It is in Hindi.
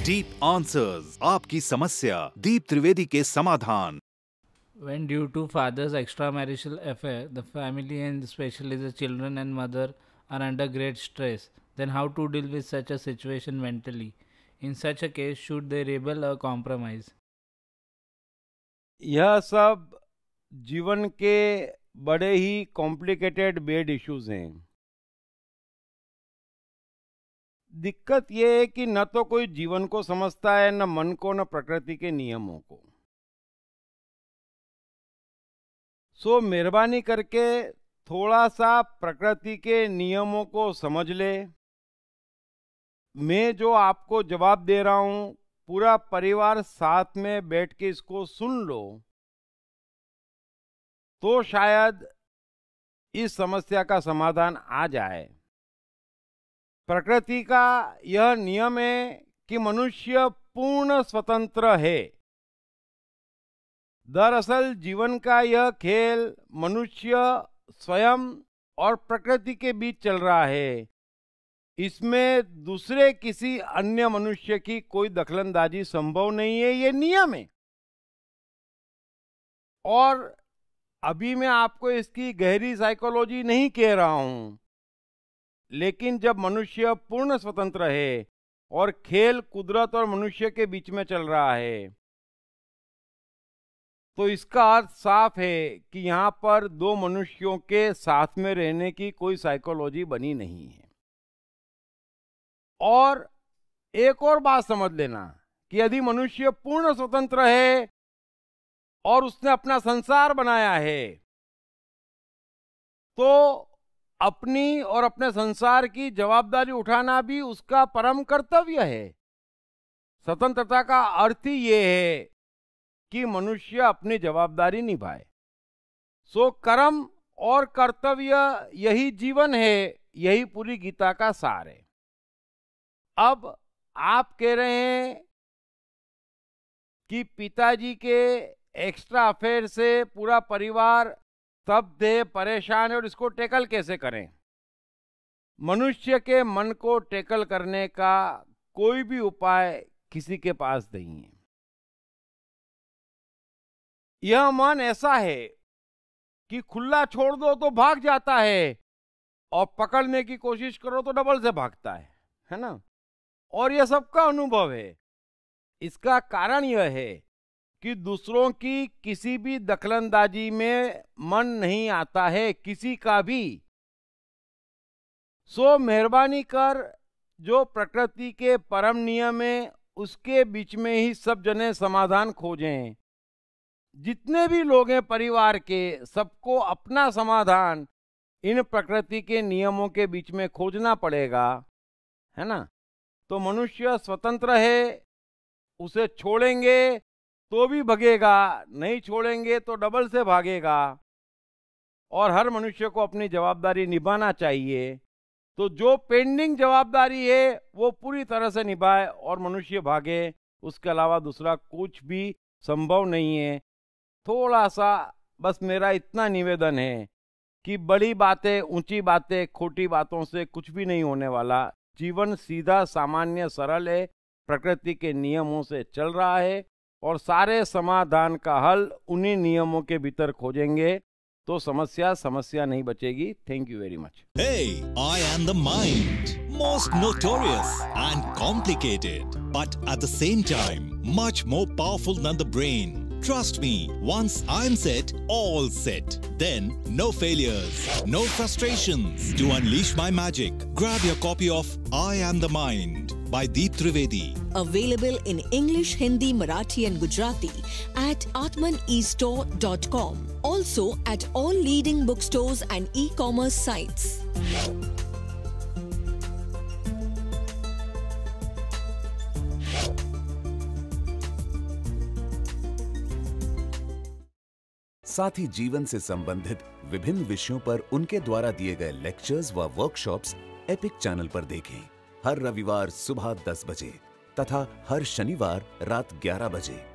डीप आंसर्स, आपकी समस्या दीप त्रिवेदी के समाधान। When due to father's extramarital affair, the family and especially the children and mother are under great stress, then how to deal with such a situation mentally? In such a case, should they rebel or compromise? यह सब जीवन के बड़े ही कॉम्प्लिकेटेड बेड इश्यूज हैं। दिक्कत यह है कि न तो कोई जीवन को समझता है, न मन को, न प्रकृति के नियमों को। सो मेहरबानी करके थोड़ा सा प्रकृति के नियमों को समझ ले। मैं जो आपको जवाब दे रहा हूं, पूरा परिवार साथ में बैठ के इसको सुन लो, तो शायद इस समस्या का समाधान आ जाए। प्रकृति का यह नियम है कि मनुष्य पूर्ण स्वतंत्र है। दरअसल जीवन का यह खेल मनुष्य स्वयं और प्रकृति के बीच चल रहा है। इसमें दूसरे किसी अन्य मनुष्य की कोई दखलंदाजी संभव नहीं है, ये नियम है। और अभी मैं आपको इसकी गहरी साइकोलॉजी नहीं कह रहा हूं, लेकिन जब मनुष्य पूर्ण स्वतंत्र है और खेल कुदरत और मनुष्य के बीच में चल रहा है, तो इसका अर्थ साफ है कि यहां पर दो मनुष्यों के साथ में रहने की कोई साइकोलॉजी बनी नहीं है। और एक और बात समझ लेना कि यदि मनुष्य पूर्ण स्वतंत्र है और उसने अपना संसार बनाया है, तो अपनी और अपने संसार की जवाबदारी उठाना भी उसका परम कर्तव्य है। स्वतंत्रता का अर्थ ही ये है कि मनुष्य अपनी जवाबदारी निभाए। सो कर्म और कर्तव्य यही जीवन है, यही पूरी गीता का सार है। अब आप कह रहे हैं कि पिताजी के एक्स्ट्रा अफेयर से पूरा परिवार स्तब्ध है, परेशान है, और इसको टैकल कैसे करें? मनुष्य के मन को टैकल करने का कोई भी उपाय किसी के पास नहीं है। यह मन ऐसा है कि खुला छोड़ दो तो भाग जाता है, और पकड़ने की कोशिश करो तो डबल से भागता है ना? और यह सबका अनुभव है। इसका कारण यह है कि दूसरों की किसी भी दखलंदाजी में मन नहीं आता है, किसी का भी। सो मेहरबानी कर, जो प्रकृति के परम नियम है उसके बीच में ही सब जने समाधान खोजें। जितने भी लोग हैं परिवार के, सबको अपना समाधान इन प्रकृति के नियमों के बीच में खोजना पड़ेगा, है ना? तो मनुष्य स्वतंत्र है, उसे छोड़ेंगे तो भी भगेगा, नहीं छोड़ेंगे तो डबल से भागेगा। और हर मनुष्य को अपनी जवाबदारी निभाना चाहिए। तो जो पेंडिंग जवाबदारी है वो पूरी तरह से निभाए और मनुष्य भागे, उसके अलावा दूसरा कुछ भी संभव नहीं है। थोड़ा सा बस मेरा इतना निवेदन है कि बड़ी बातें, ऊंची बातें, खोटी बातों से कुछ भी नहीं होने वाला। जीवन सीधा, सामान्य, सरल है, प्रकृति के नियमों से चल रहा है, और सारे समाधान का हल उन्हीं नियमों के भीतर खोजेंगे तो समस्या नहीं बचेगी। Thank you very much. Hey, I am the mind. Most notorious and complicated, but at the same time, much more powerful than the brain. Trust me, once I'm set, all set. Then, no failures, no frustrations. To unleash my magic, grab your copy of I Am the Mind by Deep Trivedi. Available in English, Hindi, Marathi and Gujarati at atmanestore.com. Also at all leading bookstores and e-commerce sites. साथ ही जीवन से संबंधित विभिन्न विषयों पर उनके द्वारा दिए गए लेक्चर्स व वर्कशॉप्स एपिक चैनल पर देखें। हर रविवार सुबह 10 बजे तथा हर शनिवार रात 11 बजे।